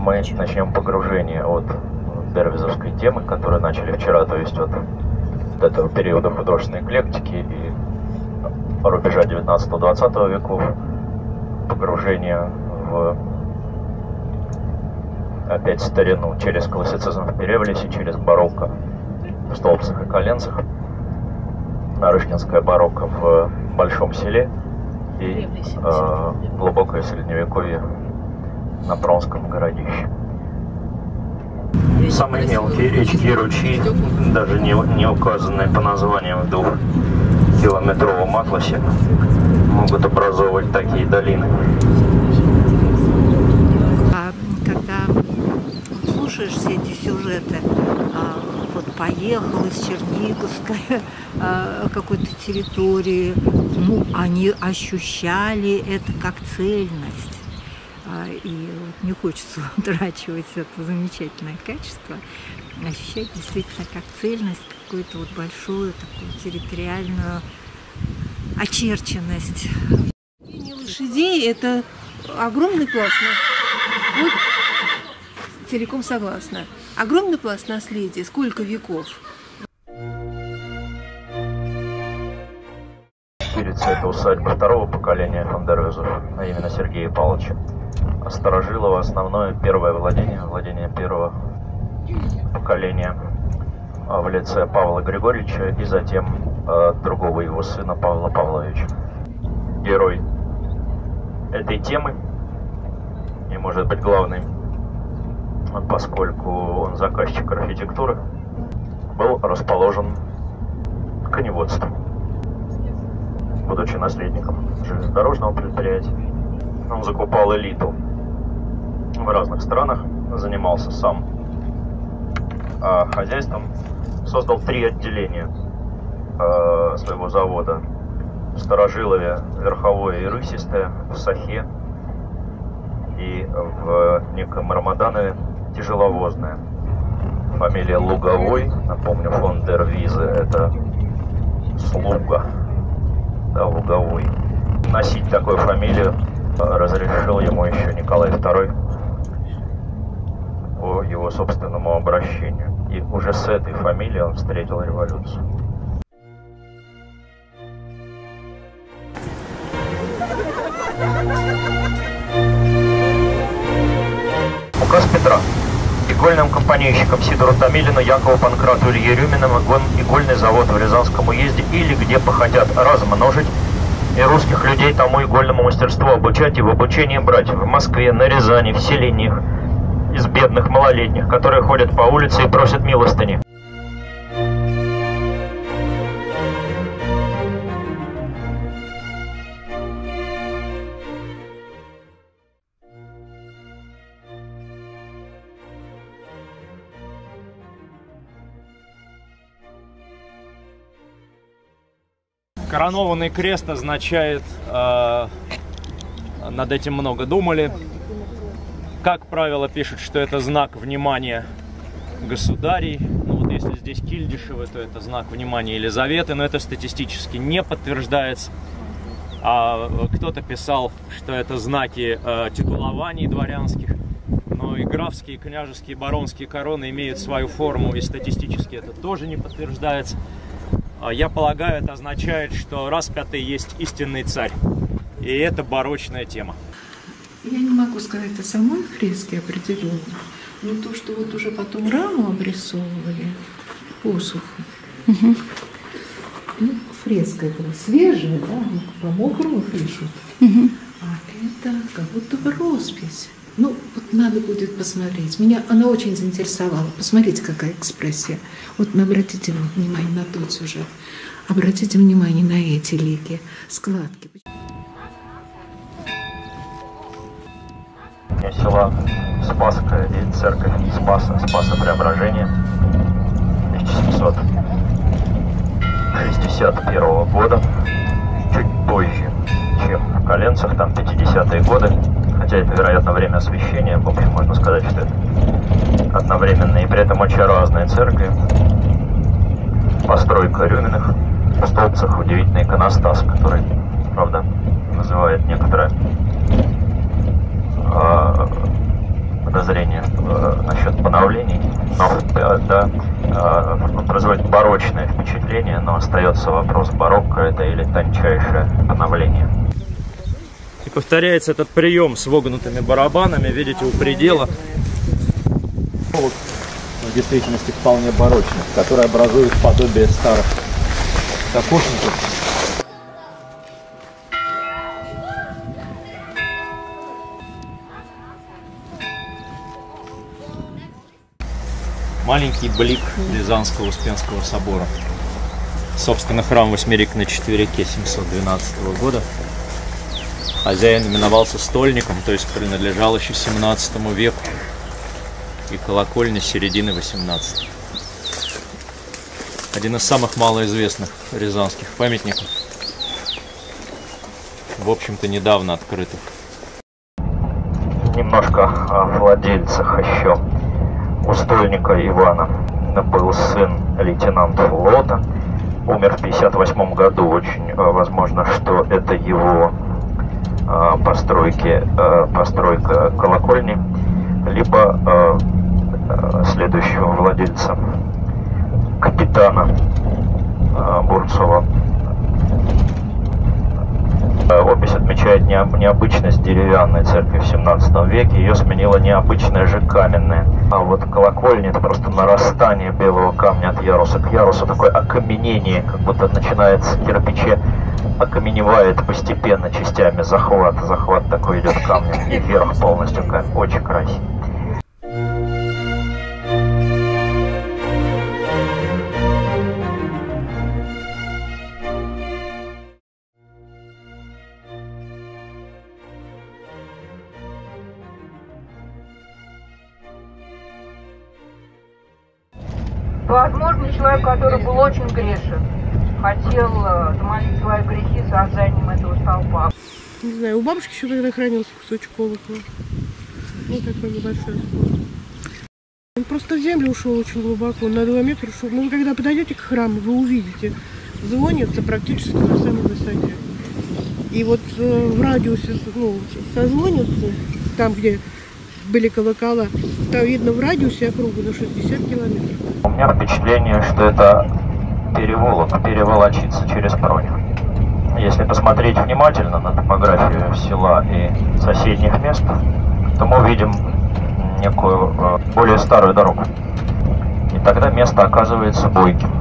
Мы начнем погружение от дервизовской темы, которую начали вчера, то есть от этого периода художественной эклектики и рубежа 19-20 веков, погружение в опять старину через классицизм в Перевлисе, через барокко в Столбцах и Коленцах, Нарышкинское барокко в Большом Селе и глубокое средневековье на Пронском городище. Самые мелкие речки и ручьи, даже не указанные по названиям в 2-километровом атласе, могут образовывать такие долины. А когда слушаешь все эти сюжеты, вот поехал из Черниговской какой-то территории, ну, они ощущали это как цельность. И вот не хочется утрачивать это замечательное качество, ощущать действительно как цельность, какую-то вот большую такую территориальную очерченность. Лошадей – это огромный пласт, вот целиком согласна. Огромный пласт наследия, сколько веков. Это усадьба второго поколения фон Дервизов, а именно Сергея Павловича. Старожилово основное первое владение первого поколения в лице Павла Григорьевича и затем другого его сына Павла Павловича. Герой этой темы и, может быть, главный, поскольку он заказчик архитектуры, был расположен к коневодству. Будучи наследником железнодорожного предприятия, он закупал элиту в разных странах, занимался сам хозяйством, создал 3 отделения своего завода: в Старожилове верховое и рысистое, в Сахе и в неком Мармаданове тяжеловозное. Фамилия Луговой, напомню, фон дер Визе — это слуга, да, Луговой. Носить такую фамилию разрешил ему еще Николай II по его собственному обращению. И уже с этой фамилией он встретил революцию. Указ Петра. Игольным компанейщикам Сидору Томилину, Якову Панкрату, Илье Рюминым игольный завод в Рязанском уезде или где похотят размножить, и русских людей тому игольному мастерству обучать и в обучении брать в Москве, на Рязани, в селениях из бедных малолетних, которые ходят по улице и просят милостыни. Коронованный крест означает, над этим много думали. Как правило, пишут, что это знак внимания государей. Ну вот если здесь Кильдишевы, то это знак внимания Елизаветы, но это статистически не подтверждается. А кто-то писал, что это знаки титулований дворянских, но и графские, княжеские, баронские короны имеют свою форму, и статистически это тоже не подтверждается. Я полагаю, это означает, что распятый есть истинный царь. И это барочная тема. Я не могу сказать о самой фреске определенно, но то, что вот уже потом раму обрисовывали, посуху. Ну, фреска была свежая, да, по-мокрому пишут. А это как будто бы роспись. Ну, вот надо будет посмотреть. Меня она очень заинтересовала. Посмотрите, какая экспрессия. Вот обратите внимание на тот сюжет. Обратите внимание на эти лики, складки. Села Спасская и церковь Спаса Преображения 1761 года, чуть позже, чем в Коленцах, там 50-е годы. Хотя это, вероятно, время освящения, в общем, можно сказать, что это одновременные и при этом очень разные церкви. Постройка Рюминых, в Столбцах удивительный иконостас, который, правда, называет некоторое подозрения насчет поновлений, но производит барочное впечатление, но остается вопрос, барокко это или тончайшее поновление. И повторяется этот прием с вогнутыми барабанами, видите, у предела. В действительности вполне барочных, которые образуют подобие старых кокошников. Маленький блик Рязанского Успенского собора. Собственно, храм восьмерик на четверике 712 года. Хозяин именовался стольником, то есть принадлежал еще 17 веку. И колокольня середины 18. Один из самых малоизвестных рязанских памятников. В общем-то, недавно открытых. Немножко о владельцах еще. У стольника Ивана был сын лейтенанта флота. Умер в 1958 году. Очень возможно, что это его постройка колокольни, либо следующего владельца, капитана Бурцова. Опись отмечает необычность деревянной церкви в 17 веке. Ее сменила необычная же каменная. А вот колокольня — это просто нарастание белого камня от яруса к ярусу. Такое окаменение, как будто начинается в кирпиче, окаменевает постепенно частями. Захват такой идет камнем и вверх полностью камень. Очень красиво. Возможно, человек, который был очень грешен, хотел замолить свои грехи созданием этого столпа. Не знаю, у бабушки еще тогда хранился кусочек колокола. Ну, такой небольшой осколок. Он просто в землю ушел очень глубоко, на 2 метра ушел. Ну, вы когда подойдете к храму, вы увидите, звонится практически на самой высоте. И вот в радиусе, ну, созвонится, там, где были колокола, там видно в радиусе округу на 60 километров. У меня впечатление, что это переволочиться через Проню. Если посмотреть внимательно на топографию села и соседних мест, то мы увидим некую более старую дорогу. И тогда место оказывается бойким.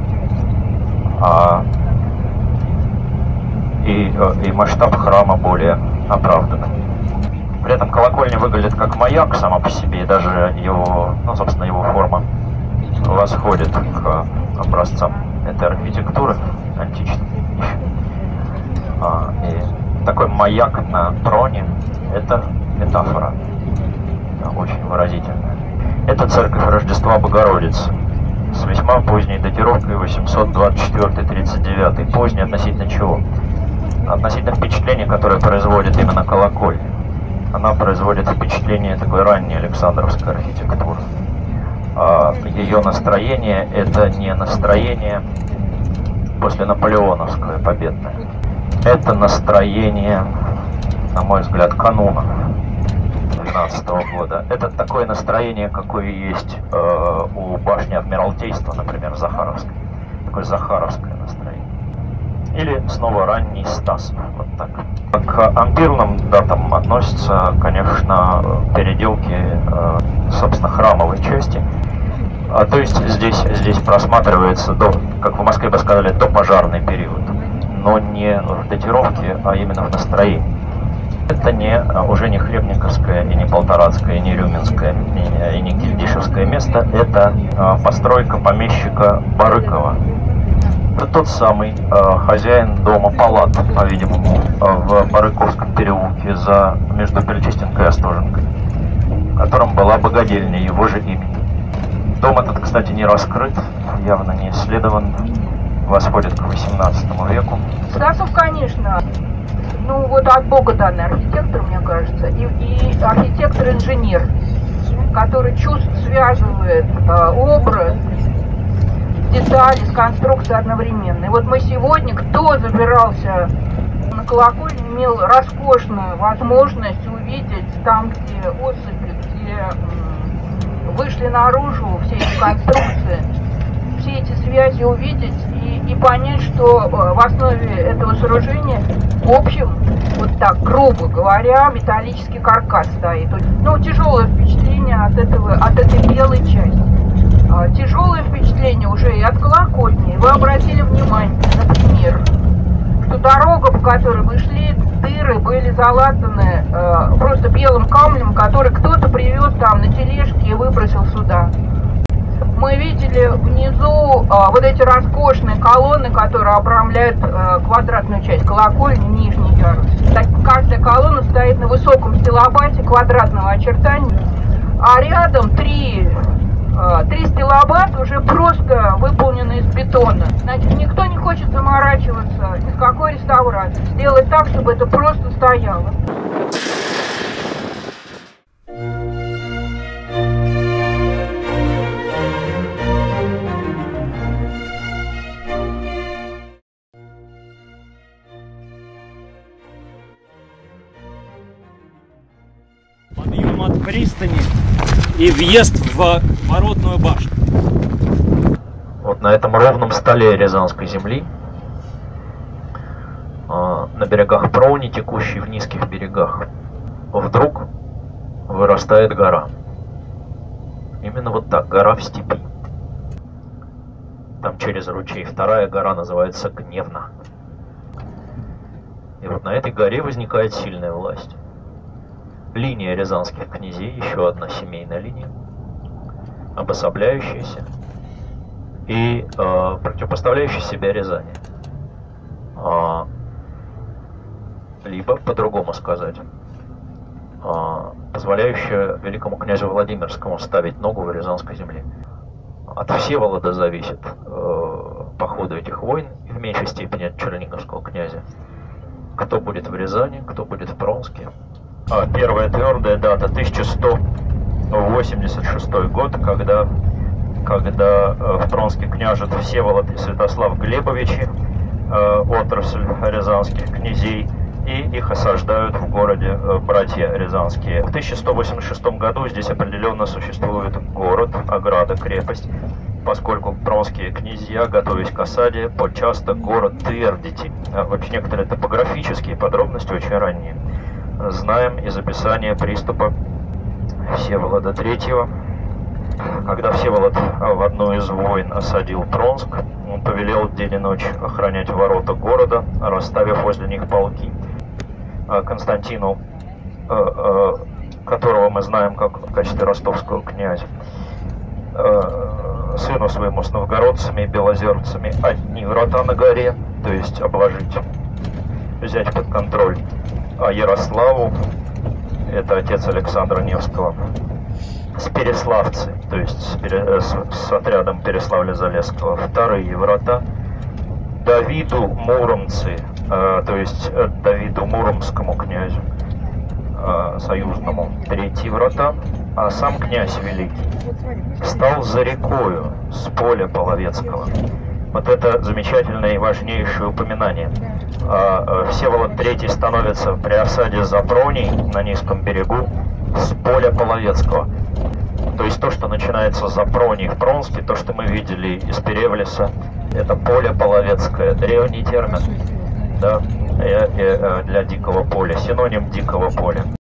И масштаб храма более оправданный. При этом колокольня выглядит как маяк сама по себе, и даже его, ну, собственно, его форма восходит к образцам этой архитектуры античной. И такой маяк на троне — это метафора, очень выразительная. Это церковь Рождества Богородицы с весьма поздней датировкой 824-39. Поздней относительно чего? Относительно впечатления, которое производит именно колокольня. Она производит впечатление такой ранней Александровской архитектуры. Ее настроение — это не настроение после наполеоновское победное. Это настроение, на мой взгляд, кануна 12-го года. Это такое настроение, какое есть у башни Адмиралтейства, например, Захаровской. Такое захаровское настроение. Или снова ранний Стас. Вот так. К ампирным датам относятся, конечно, переделки, собственно, храмовой части. То есть здесь просматривается, как в Москве бы сказали, допожарный период. Но не в датировке, а именно в настроении. Это уже не Хлебниковское, и не Полторацкое, и не Рюминское, и не Кильдишевское место. Это постройка помещика Барыкова. Это тот самый хозяин дома палат, по-видимому, в Барыковском переулке между Причистенкой и Остоженкой, в котором была богадельня его же имени. Дом этот, кстати, не раскрыт, явно не исследован, восходит к 18 веку. Стасов, конечно, ну вот от Бога данный архитектор, мне кажется, и архитектор-инженер, который связывает образ, детали с конструкцией одновременно. И вот мы сегодня, кто забирался на колокольню, имел роскошную возможность увидеть там, где осыпи, где вышли наружу все эти конструкции, все эти связи увидеть и понять, что в основе этого сооружения, в общем, вот так, грубо говоря, металлический каркас стоит. Ну, тяжелое впечатление от этой белой части. Тяжелое впечатление уже и от колокольни. Вы обратили внимание, например, что дорога, по которой вы шли, дыры были залатаны просто белым камнем, который кто-то привез там на тележке и выбросил сюда. Мы видели внизу вот эти роскошные колонны, которые обрамляют квадратную часть колокольни, нижний ярус. Каждая колонна стоит на высоком стилобате квадратного очертания, а рядом три стилобата уже просто выполнены из бетона. Значит, никто не хочет заморачиваться ни с какой реставрацией. Сделать так, чтобы это просто стояло. Подъем от пристани и въезд в воротную башню. Вот на этом ровном столе Рязанской земли, на берегах Прони, текущей в низких берегах, вдруг вырастает гора. Именно вот так, гора в степи. Там через ручей вторая гора называется Гневна. И вот на этой горе возникает сильная власть. Линия рязанских князей, еще одна семейная линия, обособляющаяся и противопоставляющая себя Рязани. Либо, по-другому сказать, позволяющая великому князю Владимирскому ставить ногу в Рязанской земле. От Всеволода зависит по ходу этих войн, и в меньшей степени от Черниговского князя. Кто будет в Рязани, кто будет в Пронске. Первая твердая дата 1186 год, когда в Пронске княжат Всеволод и Святослав Глебовичи, отрасль рязанских князей, и их осаждают в городе братья рязанские. В 1186 году здесь определенно существует город, ограда, крепость, поскольку пронские князья, готовясь к осаде, подчасто город твердите. Вообще некоторые топографические подробности очень ранние знаем из описания приступа Всеволода III. Когда Всеволод в одну из войн осадил Пронск, он повелел день и ночь охранять ворота города, расставив возле них полки. Константину, которого мы знаем как в качестве ростовского князя, сыну своему с новгородцами и белозерцами одни врата на горе, то есть обложить, взять под контроль, а Ярославу, это отец Александра Невского, с переславцы, то есть с отрядом Переславля-Залесского, вторые врата, Давиду Муромцы, то есть Давиду Муромскому князю, союзному, третьи врата, а сам князь великий стал за рекою с поля Половецкого. Вот это замечательное и важнейшее упоминание. Всеволод III становится при осаде Запроней на низком берегу с поля Половецкого. То есть то, что начинается с Запроней в Пронске, то, что мы видели из Перевлеса, это поле Половецкое, древний термин, да, для дикого поля, синоним дикого поля.